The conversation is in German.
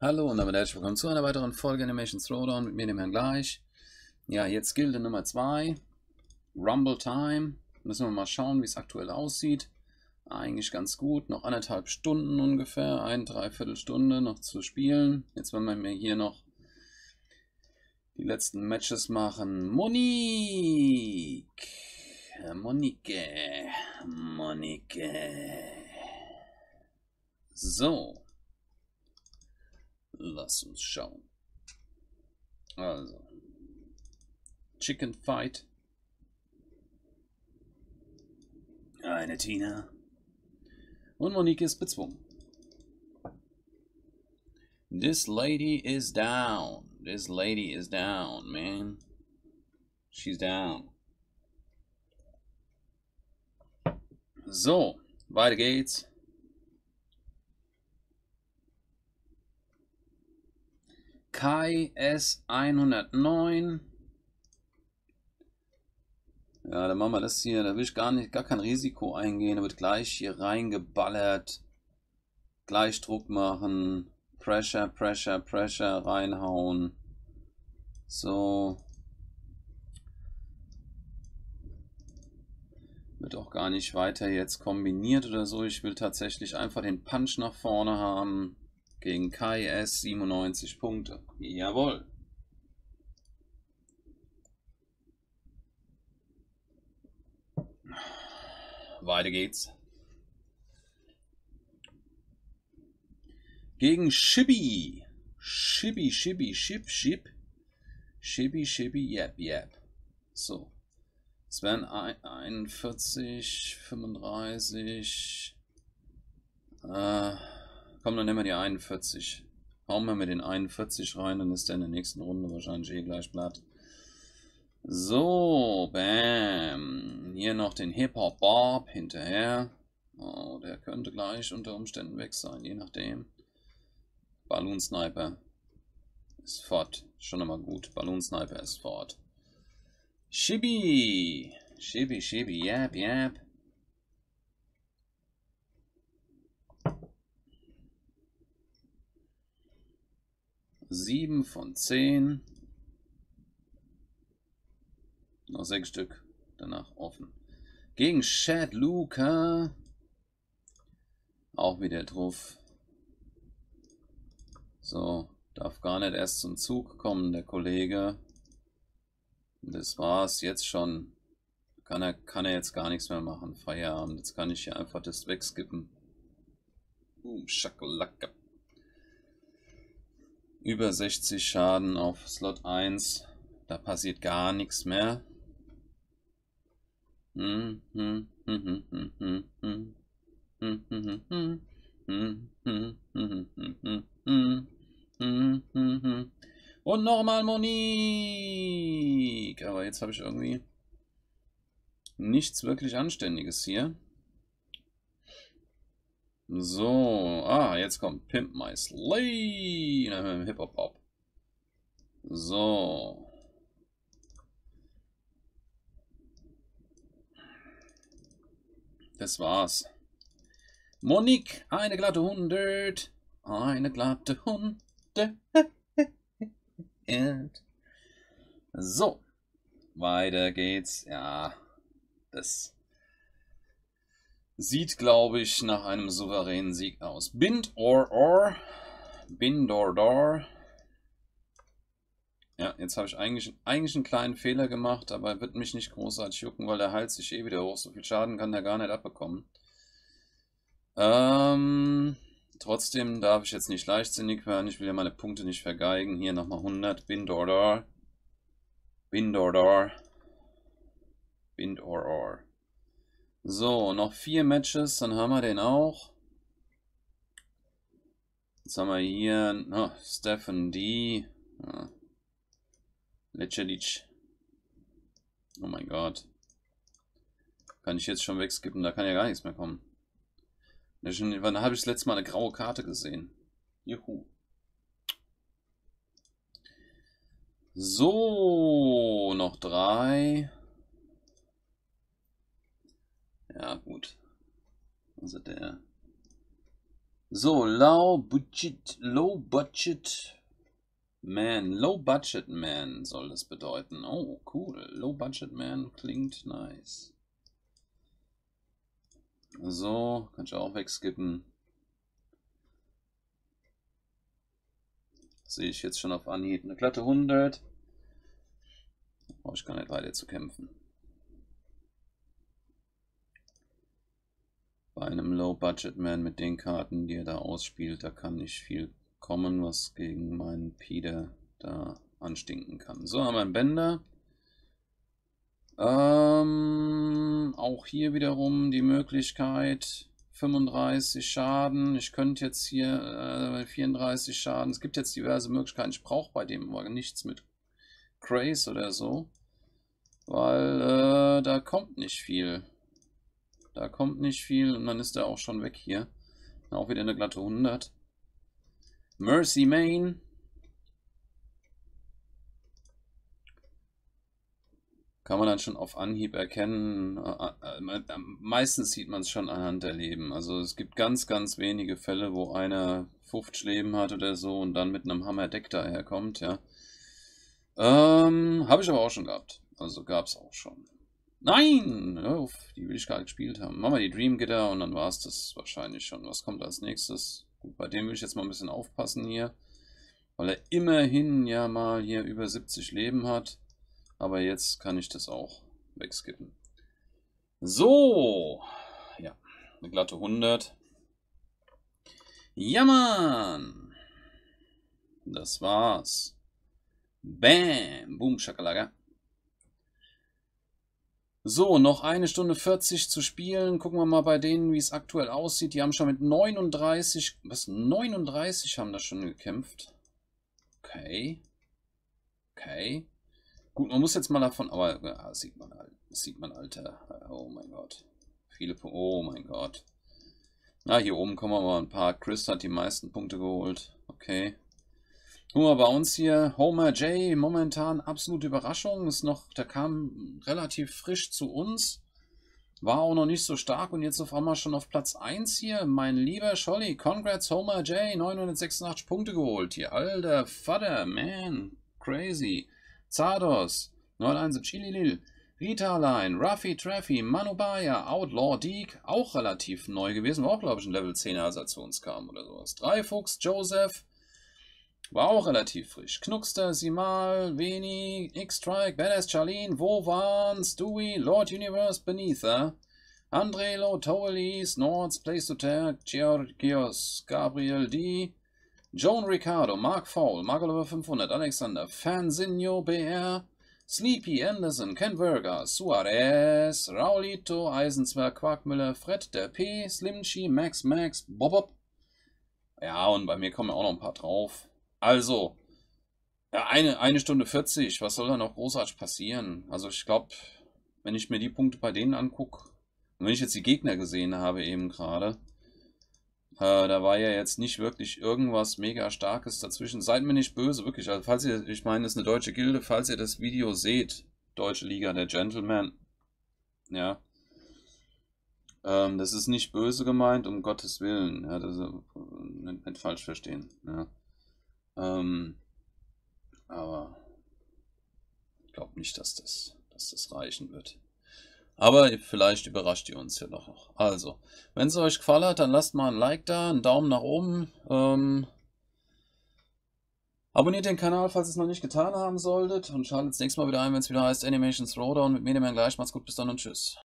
Hallo und damit herzlich willkommen zu einer weiteren Folge Animation Throwdown mit mir, dem Herrn Gleich. Ja, jetzt Gilde Nummer 2, Rumble Time. Müssen wir mal schauen, wie es aktuell aussieht. Eigentlich ganz gut, noch 1,5 Stunden ungefähr, 1,75 Stunde noch zu spielen. Jetzt wollen wir mir hier noch die letzten Matches machen. Monique! Monique. So. Lass uns schauen. Also. Chicken Fight. Eine Tina. Und Monique ist bezwungen. This lady is down. This lady is down, man. She's down. So, weiter geht's. Kai S109. Ja, dann machen wir das hier. Da will ich gar kein Risiko eingehen. Da wird gleich hier reingeballert. Gleich Druck machen. Pressure reinhauen. So. Wird auch gar nicht weiter jetzt kombiniert oder so. Ich will tatsächlich einfach den Punch nach vorne haben. Gegen Kai S 97 Punkte. Jawohl. Weiter geht's. Gegen Shibby. Shibby, yep. So. Es wären 41, 35. Komm, dann nehmen wir die 41. Hauen wir mit den 41 rein, dann ist der in der nächsten Runde wahrscheinlich eh gleich platt. So, bam. Hier noch den Hip-Hop Bob hinterher. Oh, der könnte gleich unter Umständen weg sein, je nachdem. Balloon Sniper ist fort. Schon immer gut. Balloon Sniper ist fort. Shibby, yep. 7 von 10. Noch 6 Stück danach offen. Gegen Chad Luca. Auch wieder drauf. So, darf gar nicht erst zum Zug kommen, der Kollege. Das war's jetzt schon. Kann er jetzt gar nichts mehr machen. Feierabend. Jetzt kann ich hier einfach das wegskippen. Schakalaka. Über 60 Schaden auf Slot 1. Da passiert gar nichts mehr. Und nochmal Monique. Aber jetzt habe ich irgendwie nichts wirklich Anständiges hier. So, jetzt kommt Pimp My Slay. Hip-Hop Pop. So. Das war's. Monique, eine glatte 100. Eine glatte 100. So. Weiter geht's. Ja. Das sieht, glaube ich, nach einem souveränen Sieg aus. Bind or. Ja, jetzt habe ich eigentlich einen kleinen Fehler gemacht, aber wird mich nicht großartig jucken, weil der heilt sich eh wieder hoch. So viel Schaden kann der gar nicht abbekommen. Trotzdem darf ich jetzt nicht leichtsinnig werden. Ich will ja meine Punkte nicht vergeigen. Hier nochmal 100. Bind or. So, noch 4 Matches, dann haben wir den auch. Jetzt haben wir hier Stephen D. Lecelic. Oh mein Gott. Kann ich jetzt schon wegskippen, da kann ja gar nichts mehr kommen. Wann habe ich das letzte Mal eine graue Karte gesehen? Juhu. So, noch 3. Ja, gut. Also der So, Low Budget Man soll das bedeuten. Oh, cool. Low Budget Man klingt nice. So, kann ich auch wegskippen. Sehe ich jetzt schon auf Anhieb. Eine glatte 100. Brauche ich gar nicht weiter zu kämpfen. Bei einem Low-Budget-Man mit den Karten, die er da ausspielt, da kann nicht viel kommen, was gegen meinen Peter da anstinken kann. So, haben wir einen Bänder. Auch hier wiederum die Möglichkeit 35 Schaden. Ich könnte jetzt hier 34 Schaden. Es gibt jetzt diverse Möglichkeiten. Ich brauche bei dem aber nichts mit Craze oder so, weil da kommt nicht viel. Da kommt nicht viel und dann ist er auch schon weg hier. Auch wieder eine glatte 100. Mercy Main. Kann man dann schon auf Anhieb erkennen. Meistens sieht man es schon anhand der Leben. Also es gibt ganz, ganz wenige Fälle, wo einer 50 Leben hat oder so und dann mit einem Hammerdeck daherkommt, ja. Habe ich aber auch schon gehabt. Also gab es auch schon. Nein! Die will ich gar nicht gespielt haben. Machen wir die Dream Gitter und dann war es das wahrscheinlich schon. Was kommt als nächstes? Gut, bei dem will ich jetzt mal ein bisschen aufpassen hier. Weil er immerhin ja mal hier über 70 Leben hat. Aber jetzt kann ich das auch wegskippen. So! Ja, eine glatte 100. Ja, Mann! Das war's. Bam! Boom, Schakalaka. So, noch 1 Stunde 40 zu spielen. Gucken wir mal bei denen, wie es aktuell aussieht. Die haben schon mit 39... Was? 39 haben da schon gekämpft. Okay. Okay. Gut, man muss jetzt mal davon... Aber ja, sieht man, Alter. Oh mein Gott. Viele Punkte. Oh mein Gott. Na, hier oben kommen wir mal ein paar. Chris hat die meisten Punkte geholt. Okay. Gucken wir bei uns hier, Homer J, momentan absolute Überraschung, der kam relativ frisch zu uns, war auch noch nicht so stark und jetzt auf einmal schon auf Platz 1 hier, mein lieber Scholli, congrats Homer J, 986 Punkte geholt hier, alter Vater, man, crazy, Zardos, 991 Chililil, Ritaline, Ruffy Traffy, Manubaya, Outlaw Deke, auch relativ neu gewesen, war auch glaube ich ein Level 10er, als er zu uns kam oder sowas, Dreifuchs, Joseph, war auch relativ frisch. Knuckster, Simal, Veni, X-Strike, Badass Charlene, Wovan, Stewie, Lord Universe, Beneatha, Andrelo, Towelis, Nords, Place to Tag, Georgios, Gabriel D, Joan Ricardo, Mark Fowl, Mark Oliver 500, Alexander, Fanzinho, BR, Sleepy, Anderson, Ken Verga, Suarez, Raulito, Eisenzwerg, Quarkmüller, Fred, der P, Slimchi, Max, Bob. Ja, und bei mir kommen auch noch ein paar drauf. Also, ja, eine Stunde 40, was soll da noch großartig passieren? Also ich glaube, wenn ich mir die Punkte bei denen angucke, und wenn ich jetzt die Gegner gesehen habe eben gerade, da war ja jetzt nicht wirklich irgendwas mega Starkes dazwischen. Seid mir nicht böse, wirklich. Also falls ihr, ich meine, das ist eine deutsche Gilde, falls ihr das Video seht, Deutsche Liga der Gentlemen, ja, das ist nicht böse gemeint, um Gottes Willen, ja, das nicht falsch verstehen, ja. Aber ich glaube nicht, dass das reichen wird. Aber vielleicht überrascht ihr uns ja noch. Also, wenn es euch gefallen hat, dann lasst mal ein Like da, einen Daumen nach oben. Abonniert den Kanal, falls ihr es noch nicht getan haben solltet. Und schaltet das nächste Mal wieder ein, wenn es wieder heißt Animation Throwdown mit mir, dem Herrn Gleich. Macht's gut, bis dann und tschüss.